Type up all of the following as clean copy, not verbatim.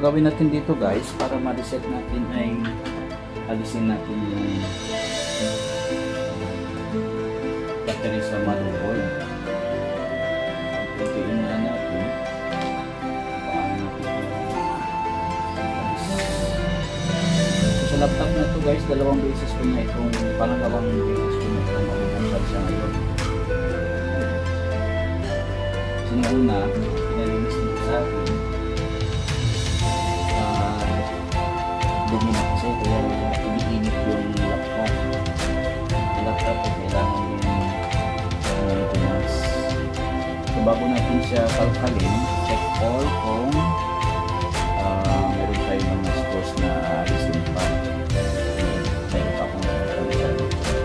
gagawin natin dito guys para ma-reset natin ay alisin natin yung battery sa motherboard. Ituin na natin. Sa laptop na to guys, dalawang beses ko na itong pangalawang beses ko na itong mabubuksan siya ngayon. Sinuna, pinalinis nito sa akin. Dumi na kasi kaya iniinit yung laptop. Yung laptop ay kailangan yung tumas. So bago natin siya kalkalin, check all kung meron tayo mga screws na resin pa. Meron pa akong kalkalin.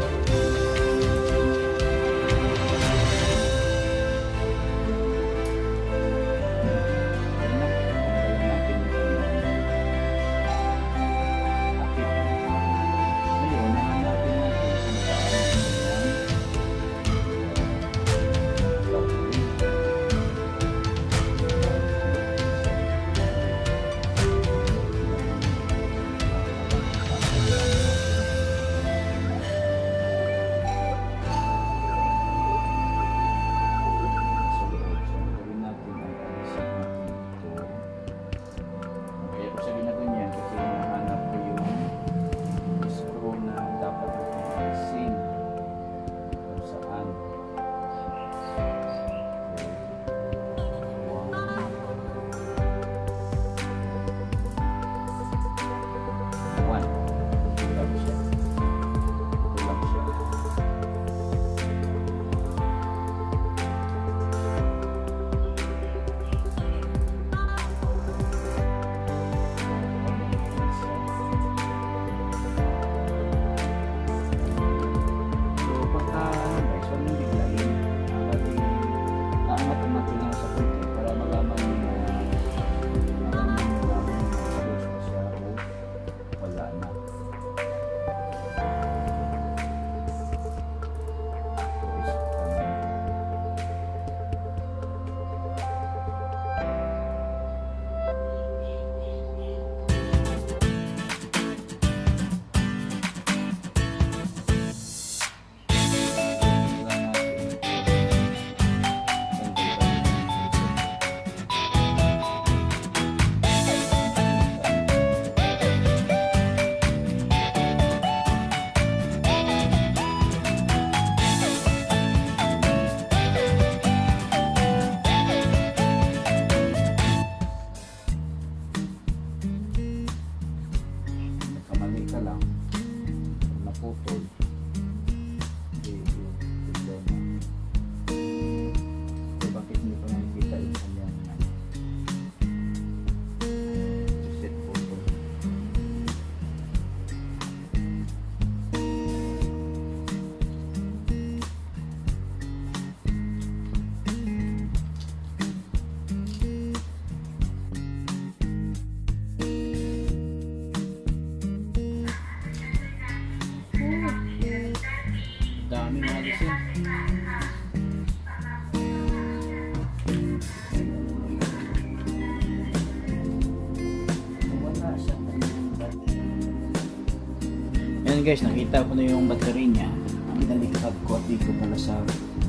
Guys, nakita ko na yung battery niya. Ang nalikab ko at dito pala sa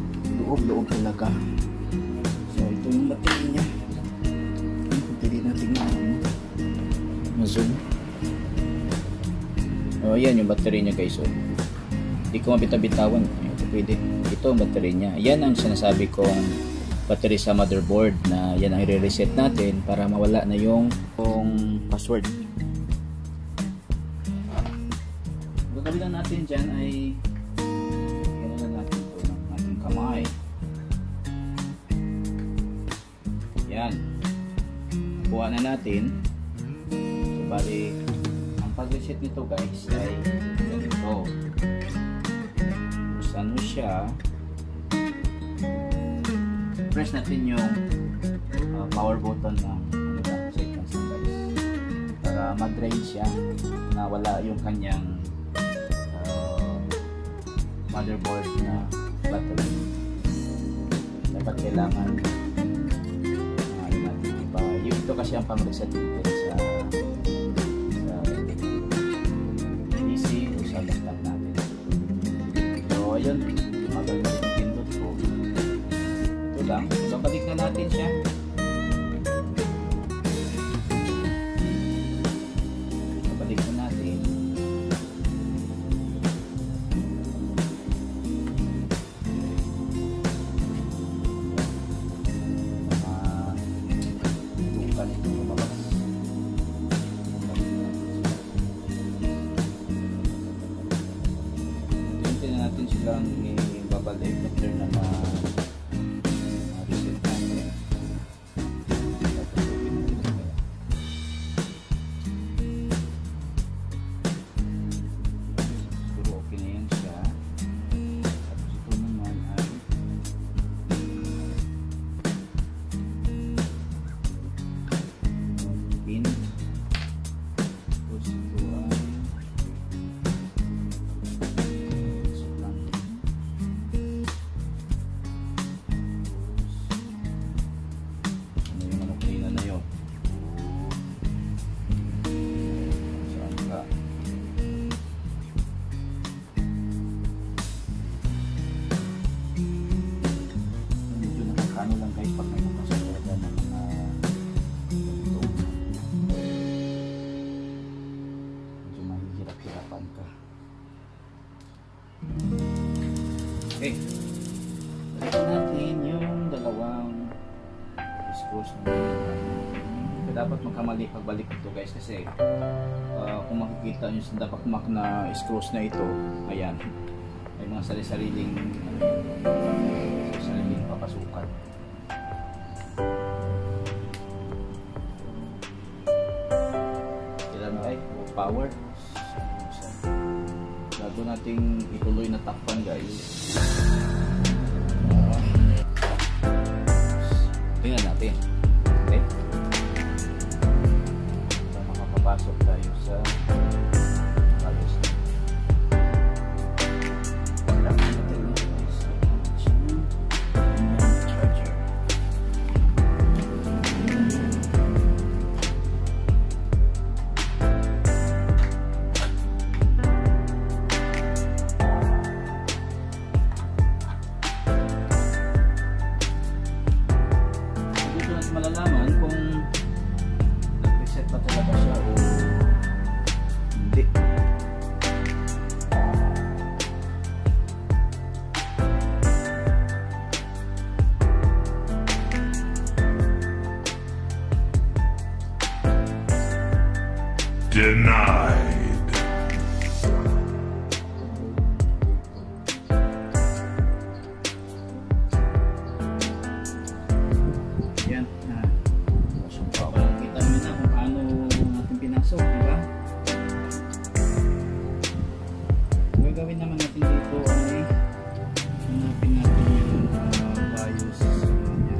loob talaga. So ito yung battery niya. Pwede natin ma-zoom. Ayan yung battery niya guys. Hindi ko mabitabitawan. Ito pwede. Ito ang battery niya. Yan ang sinasabi kong battery sa motherboard na yan ang i-reset natin para mawala na yung password. Gagawin natin dyan ay gano'n natin ito ng ating kamay. Yan. Kuha na natin. So bali, ang pag-reset nito guys ay ganito. Buksan mo siya. Press natin yung power button ng seconds na guys. Para mag-drain siya na wala yung kanyang motherboard na battery. Dapat kailangan natin iba. Ito kasi ang pang-reset dito sa PC o sa laptop natin. So ayun, tumagal na yung pindot ko. Ito lang, babalik na natin siya. Babalik na natin. Silang ibabalik after na ma-reset natin. Siguro okay na yan siya. Tapos ito naman ay pin. Tapos ito ay ano lang guys, pag may bukasyon talaga ng mga ganito, medyo mahihirap-hirapan ka. Okay, balikan natin yung dalawang screws na dapat magkamali pagbalik ito guys, kasi kung makikita nyo sa dabakmak na screws na ito, ayan, may mga sari-sariling papasukan. Power. Bago nating ituloy na takpan guys, tingnan natin. Okay, so, makapapasok tayo sa kalos na. Malalaman kung nag-reset pa talaga siya o hindi. Denied. Gagawin naman natin dito ay hanapin natin yung BIOS niya.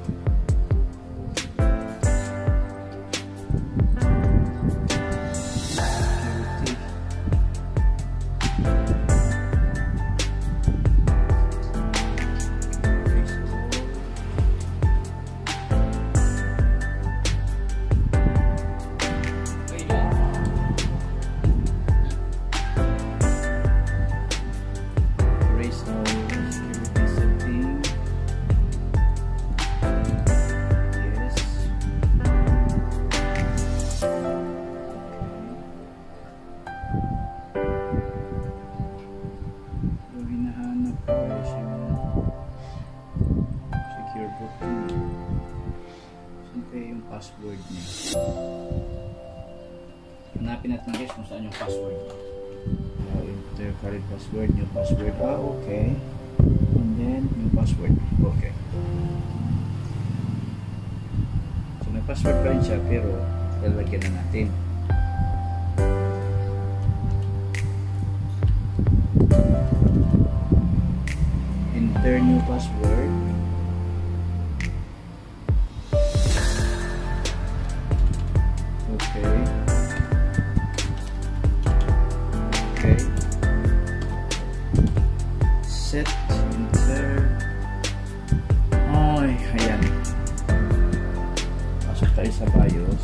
Password niya. Hanapin natin guys kung saan yung password niya. Enter current password, new password. Okay. And then yung password. Okay. So may password pa rin siya, pero lalagyan na natin. Enter new password. Okay. Set, enter. Ay, ayan. Pasok tayo sa BIOS.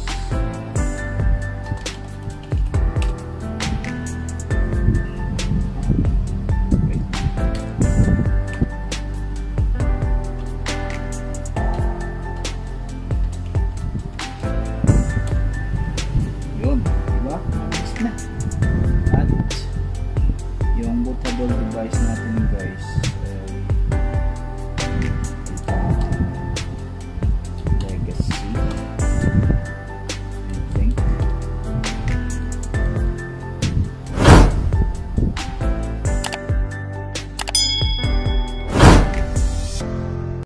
Yun, diba? Ayos na. At yung bootable device natin guys,